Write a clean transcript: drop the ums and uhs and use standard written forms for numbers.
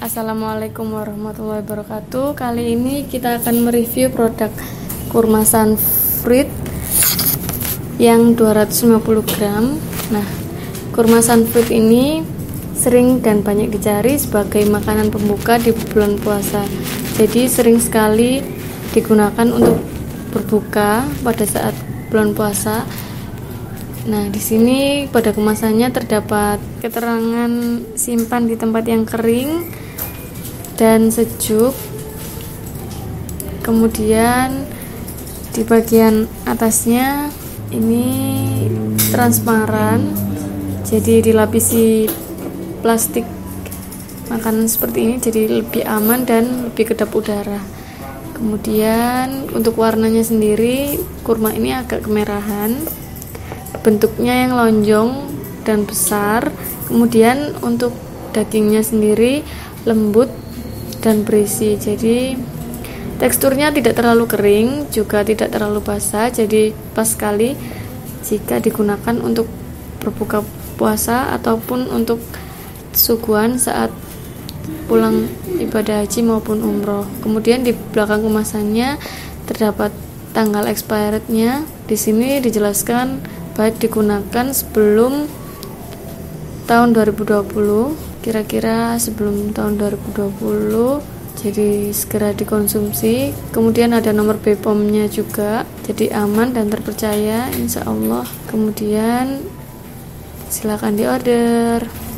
Assalamualaikum warahmatullahi wabarakatuh. Kali ini kita akan mereview produk kurma Sunfruit yang 250 gram. Nah, kurma Sunfruit ini sering dan banyak dicari sebagai makanan pembuka di bulan puasa. Jadi sering sekali digunakan untuk berbuka pada saat bulan puasa. Nah, di sini pada kemasannya terdapat keterangan simpan di tempat yang kering dan sejuk. Kemudian di bagian atasnya ini transparan, jadi dilapisi plastik makanan seperti ini, jadi lebih aman dan lebih kedap udara. Kemudian untuk warnanya sendiri, kurma ini agak kemerahan, bentuknya yang lonjong dan besar. Kemudian untuk dagingnya sendiri lembut dan berisi, jadi teksturnya tidak terlalu kering juga tidak terlalu basah, jadi pas sekali jika digunakan untuk berbuka puasa ataupun untuk suguhan saat pulang ibadah haji maupun umroh. Kemudian di belakang kemasannya terdapat tanggal expirednya. Di sini dijelaskan baik digunakan sebelum tahun 2020, kira-kira sebelum tahun 2020, jadi segera dikonsumsi. Kemudian ada nomor BPOM-nya juga, jadi aman dan terpercaya insya Allah. Kemudian silakan diorder.